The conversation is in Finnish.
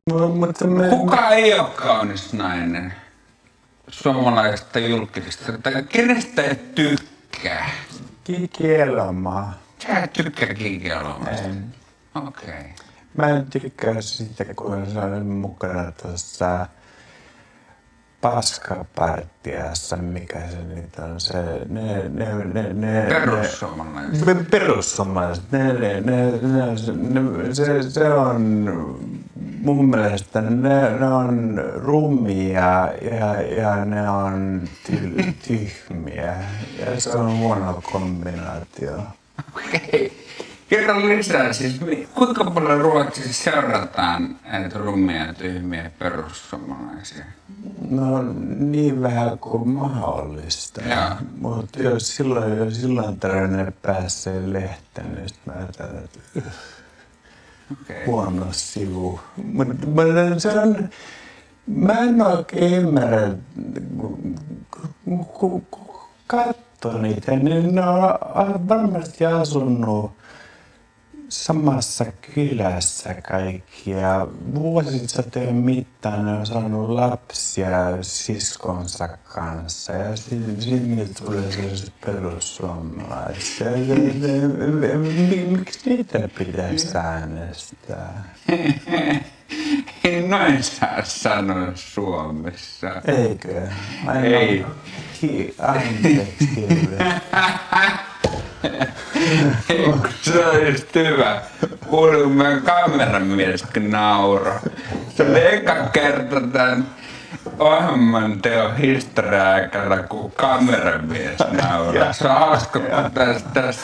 Mutta Kuka ei ole kaunis nainen suomalaisesta julkisesta? Tai kenestä et tykkää? Kiki Elomaa. Sä et tykkää Kiki Elomaasta? En. Okei. Okay. Mä en tykkää siitä, kun se on mukana tuossa paskapartiassa, mikä se nyt on, se, Perussuomalaiset. Perussuomalaiset, se on mun mielestä, ne on rummia ja ne on tyhmiä ja se on huono kombinaatio. Okei. Kerro lisää, siis kuinka paljon Ruotsissa seurataan näitä rummia ja tyhmiä perussuomalaisia? No niin vähän kuin mahdollista. Mutta jos silloin tällainen pääsee lehteen, niin mä ajattelen, että huono sivu. Mutta se on, mä en oikein ymmärrä, kun katsoo niitä, niin ne on varmasti asunut samassa kylässä kaikki ja vuosisatojen mittaan ne on saanut lapsia siskonsa kanssa ja sitten tulee sellaiset perussuomalaiset. Miksi niitä pitäisi äänestää? Ei noin saa sanoa Suomessa. Eikö? Ei. Anteeksi hirveä. Se olisi hyvä. Kuuluu meidän kameramieskin nauro. Se oli eka kerta tämän ohjelman teon historia-aikana, kun kameramies nauraa. Se on hauska, kun tästä